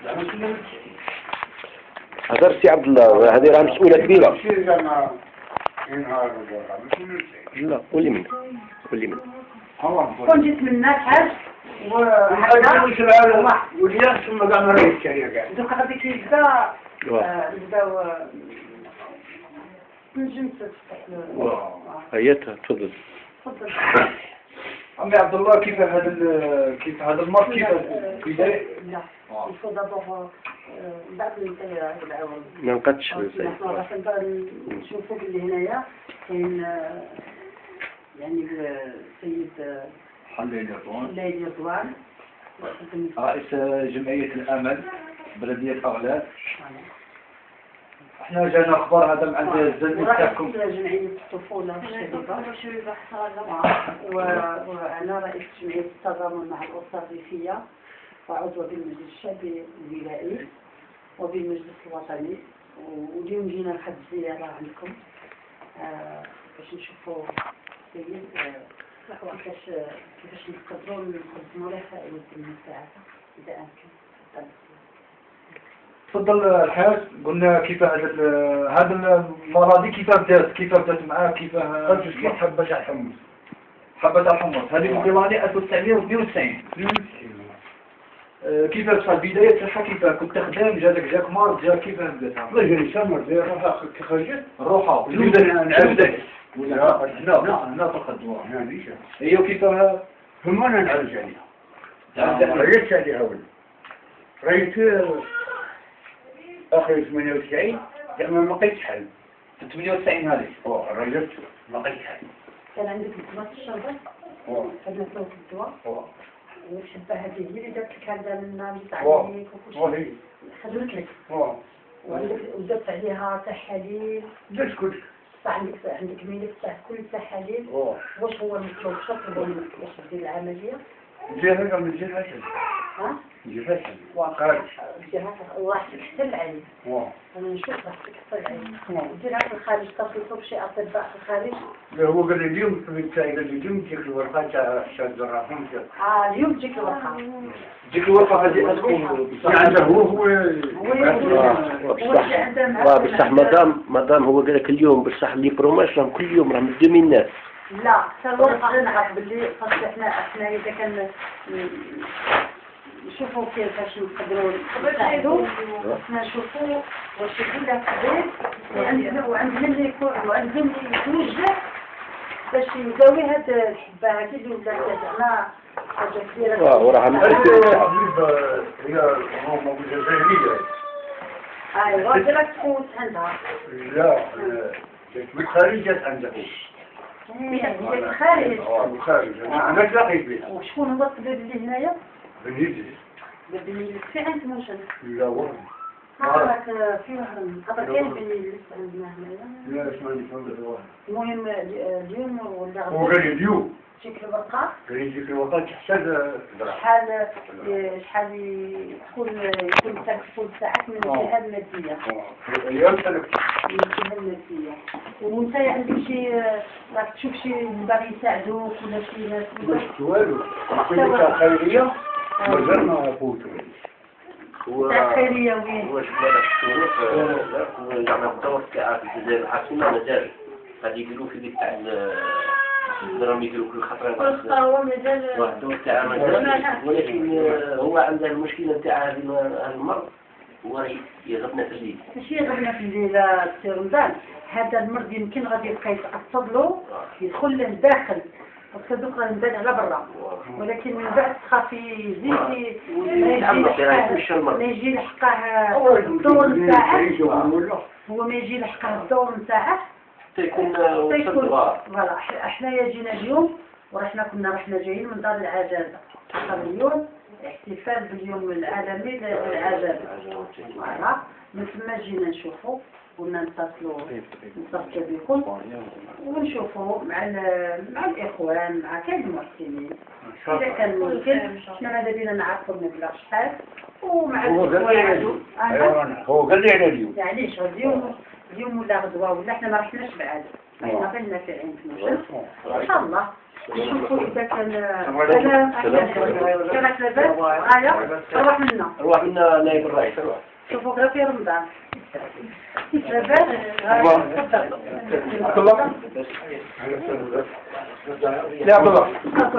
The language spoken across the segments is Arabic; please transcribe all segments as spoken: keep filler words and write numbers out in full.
هذا سي عبد الله، هذه راه مسؤولة كبيرة. لا قولي منك، قولي منك. كون جيت من الناس حاج وهذا مش العالم والياس ثم قام رئيس الشركة. دوك غادي كيبدا نبداو نجم هيا تفضل. تفضل. عمي عبد الله، كيف هذا كيف هذا المرض كيف كيف لا الفو دابور بعد الانتهاء العوض ما نقدش نحن راح نشوفوا اللي هنايا كاين يعني السيد حليل رضوان حليل رضوان رئيس جمعية الأمل بلدية أغلال. احنا جانا اخبار هذا مع الزلمه تاعكم. ورئيس جمعية الطفولة الشريفة وانا رئيس جمعية التضامن مع الأسرة الريفية وعضو بالمجلس الشعبي الولائي وبالمجلس الوطني. واليوم جينا لحد الزيارة عندكم باش نشوفوا السيد كيفاش كيفاش نقدروا نقدموا له فائدة المساعدة إذا أمكن. تفضل الحاج، قلنا كيف هذا هذا المرض كيف بدات كيف بدات معاه كيف كيف حبة الحمص حبة الحمص هذه في الوالي ألف وتسعمائة واثنين وتسعين. كيف صار البداية تاعها؟ كيف كنت تخدم جاتك جاك مرض جا كيف بداتها؟ لا جاني سمر زي الروحة كي خرجت الروحة نبدا نعالج لا هنا هنا فقط الدواء هنا ليش هي وكيف هم انا نعالج عليها ريت عليها اول ريت اخر ثمانية وتسعين لما ما لقيتش حل في ثمانية وتسعين هذه اه رجعت ما لقيتش حل. كان عندك التماس الشربة اه خدنا صوت الدواء اه وشبه هذه هي اللي جات لك هذا النار عليك وكل شيء خدمت لك اه وزدت عليها تحاليل درت كل عندك عندك ميلك تاع كل تحاليل. اه واش هو المطلوب شرط هو واش دير العملية؟ جهة من جهة حسن ها؟ جهة حسن وخارج جهة راح تحتل عليه. اه أنا نشوف راح تحتل عليه. وديرها في الخارج تصل شي أطباء في الخارج. لا هو قال لي اليوم في التاعي قال لي اليوم تجيك الورقة تاع شاد الرحمن. اه اليوم تجيك الورقة. تجيك الورقة هذه تكون يعني هو هو هو بصح مدام مدام هو قال لك اليوم بصح لي بروماش راهم كل يوم راهم مدومين الناس. لا حتى الورقة نعرف باللي خاص احنا احنا إذا كان نشوفوا كيفاش نقدروا نساعدوا احنا نشوفوا واش يكون له كبير وعندنا وعندنا اللي يكون وعندنا اللي يتوجه باش يداوي هاد الحبة هادي اللي ولات زعما حاجة كبيرة. اه وراه هي هم الجزائرية. ايوا ديرك تفوت عندها. لا بالخارج جات عندها. هي الخارج. اه بالخارج انا تلاقيت بها. وشكون هو الطبيب اللي هنايا؟ بنيجي بنيجي في عند موشن. لا والله هذاك في وهران هذا كاين بنيجي عندنا هنايا. لا اسمعني فهمت الواحد. المهم اليوم ولا هو قال لي اليوم تجيك الورقة. قال لي يجيك الورقة تحتاج شحال شحال يكون يكون تكون ساعات من الجهة المادية. ايام سلكت من الجهة المادية. وانت عندك شي راك تشوف شي باغي يساعدوك ولا شي ناس. والو كلها خيرية مازال ما فوتوا. هو تاع خيرية وين؟ هو شوف هذاك الشروط زعما الدور تاعها في الجزائر الحاكمة مازال غادي يديروا في ديك تاع راهم يديروا كل خطرة كل هو مازال واحد الدور تاعها مازال، ولكن هو عنده المشكلة تاع هذا المرض هو يغبنا في الليل. ماشي يغبنا في الليل سي رمضان. هذا المرض يمكن غادي يبقى يتعصب له يدخل له لداخل وكذوك راه يبان على برا، ولكن من بعد تخاف يزيد ما يجي لحقه الدور نتاعه. هو ما يجي لحقه الدور نتاعه تيكون تيكون فوالا. حنايا جينا اليوم ورحنا كنا رحنا جايين من دار العجازة خاطر اليوم احتفال باليوم العالمي للعجازة. فوالا من ثم جينا نشوفوا قلنا نتصلوا نتصلوا بكم ونشوفوا مع مع الاخوان مع كاين المحسنين اذا كان ممكن. حنا ماذا بينا نعرفوا المبلغ شحال ومع الاخوان. هو قال لي على اليوم معليش اليوم اليوم ولا غدوه ولا حنا ما رحناش بعد. رحنا غير نافعين في الموشن ان شاء الله. نشوفوا إذا كان أنا كانت لاباس غاية تروح منا روح منا نائب الرئيس روح. شوفوا غير في رمضان لاباس غاية تفضل لا عبد الله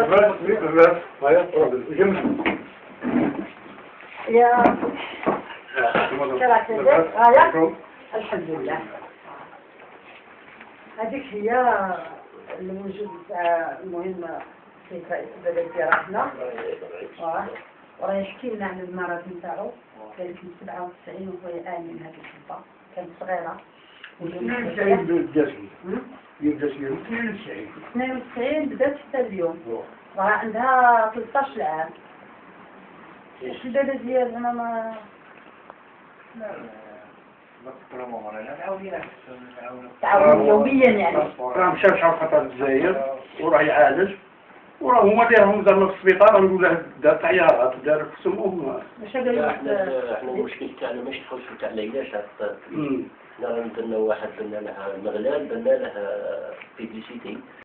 يا كانت لاباس غاية الحمد لله. هذيك هي الوجود تاع المهم في البلد ديالنا وراه يحكي لنا على المرض نتاعو. كانت من سبعة وتسعين وهو آمن هذه الحبة كانت صغيرة. اثنين وتسعين بدات يبدا فيها اثنين وتسعين اثنين وتسعين بدات حتى اليوم راه عندها ثلاثطاش عام. في البلد ديالنا ما تعاون يوميا يعني. راه مشى شحال خطر الجزائر وراه يعالج وراه هما دايرهم داروا في السبيطار نقول له دار طيارات دار في سموم. واش قال احنا لك احنا المشكل تاعنا ماشي تخش تاع العلاج تاع الطب. احنا درنا واحد درنا له مغلال درنا له بيبليسيتي